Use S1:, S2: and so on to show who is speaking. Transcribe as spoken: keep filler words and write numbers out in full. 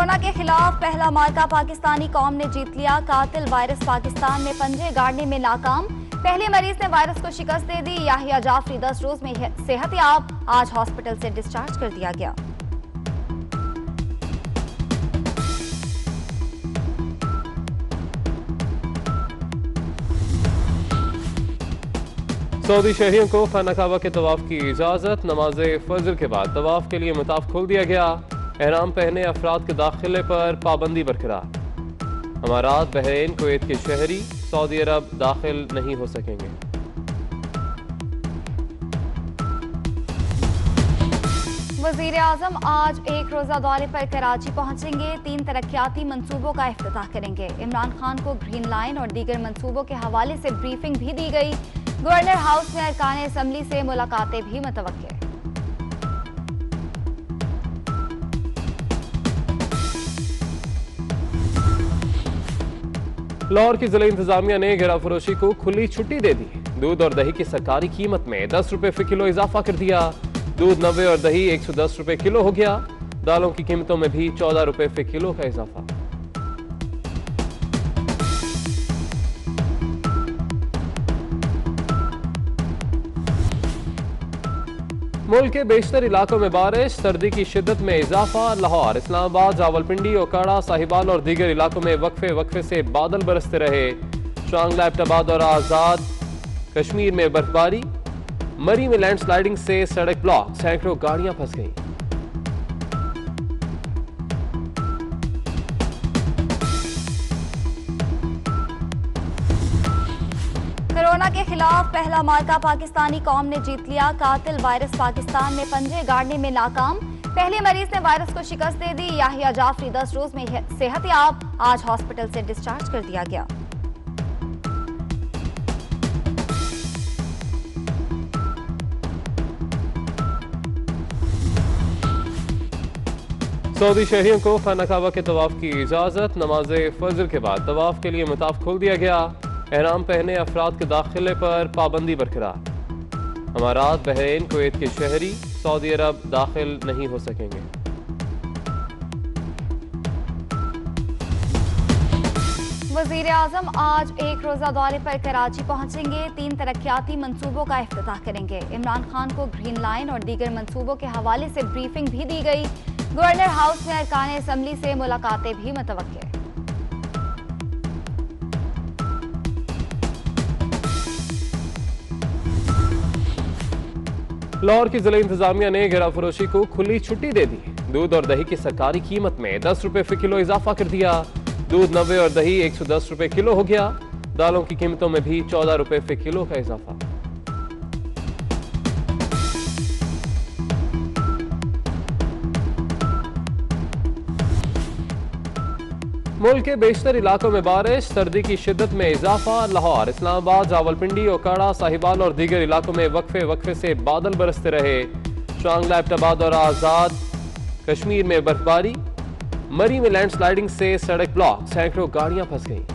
S1: Corona के खिलाफ पहला मार्का पाकिस्तानी कौम ने जीत लिया। कातिल वायरस पाकिस्तान में पंजे गाड़ने में नाकाम। पहले मरीज ने वायरस को शिकस्त दे दी। याहिया जाफरी दस रोज में सेहतयाब, आज हॉस्पिटल से डिस्चार्ज कर दिया गया।
S2: सऊदी शहरियों को खाना काबा के तवाफ की इजाजत। नमाज फजर के बाद तवाफ के लिए मताफ खोल दिया गया। एहराम पहने अफराद के दाखिले पर पाबंदी बरकरार। अमारात, बहरीन, कुवैत के शहरी सऊदी अरब दाखिल नहीं हो सकेंगे।
S1: वजीर आजम आज एक रोजा दौरे पर कराची पहुंचेंगे। तीन तरक्याती मंसूबों का इफ्तिताह करेंगे। इमरान खान को ग्रीन लाइन और दीगर मंसूबों के हवाले से ब्रीफिंग भी दी गई। गवर्नर हाउस में अरकान असम्बली से मुलाकातें भी मुतवक्के।
S2: लाहौर की जिला इंतजामिया ने घेरा फरोशी को खुली छुट्टी दे दी। दूध और दही की सरकारी कीमत में दस रुपए फी किलो इजाफा कर दिया। दूध नब्बे और दही एक सौ दस रुपए किलो हो गया। दालों की कीमतों में भी चौदह रुपए फी किलो का इजाफा। मुल्क के बेशतर इलाकों में बारिश, सर्दी की शिद्दत में इजाफा। लाहौर, इस्लामाबाद, रावलपिंडी, ओकाड़ा, साहिबाल और दीगर इलाकों में वक्फे वक्फे से बादल बरसते रहे। शांगला, एबटाबाद और आजाद कश्मीर में बर्फबारी। मरी में लैंडस्लाइडिंग से सड़क ब्लॉक, सैकड़ों गाड़ियां फंस गईं।
S1: कोरोना के खिलाफ पहला मार्का पाकिस्तानी कौम ने जीत लिया। कातिल वायरस पाकिस्तान में पंजे गाड़ने में नाकाम। पहले मरीज ने वायरस को शिकस्त दे दी। याहिया जाफरी दस रोज में सेहतयाब, आज हॉस्पिटल से डिस्चार्ज कर दिया गया।
S2: सऊदी शहरियों को खाना काबा के तवाफ की इजाजत। नमाज फजर के बाद तवाफ के लिए मताफ खोल दिया गया। एहराम पहने अफराद के दाखिले पर पाबंदी बरकरार। अमारात, बहरीन, कुवैत के शहरी सऊदी अरब दाखिल नहीं हो सकेंगे।
S1: वजीर आजम आज एक रोजा दौरे पर कराची पहुंचेंगे। तीन तरक्याती मंसूबों का इफ्तिताह करेंगे। इमरान खान को ग्रीन लाइन और दीगर मंसूबों के हवाले से ब्रीफिंग भी दी गई। गवर्नर हाउस में अरकान असम्बली से मुलाकातें भी मुतवक्के।
S2: लाहौर की जिला इंतजामिया ने घेरा फरोशी को खुली छुट्टी दे दी। दूध और दही की सरकारी कीमत में दस रुपए फी किलो इजाफा कर दिया। दूध नब्बे और दही एक सौ दस रुपए किलो हो गया। दालों की कीमतों में भी चौदह रुपए फी किलो का इजाफा। मुल्क के बेशतर इलाकों में बारिश, सर्दी की शिद्दत में इजाफा। लाहौर, इस्लामाबाद, रावलपिंडी, ओकाड़ा, साहिबाल और दीगर इलाकों में वक्फे वक्फे से बादल बरसते रहे। शांगला, एबटाबाद और आजाद कश्मीर में बर्फबारी। मरी में लैंडस्लाइडिंग से सड़क ब्लॉक, सैकड़ों गाड़ियां फंस गईं।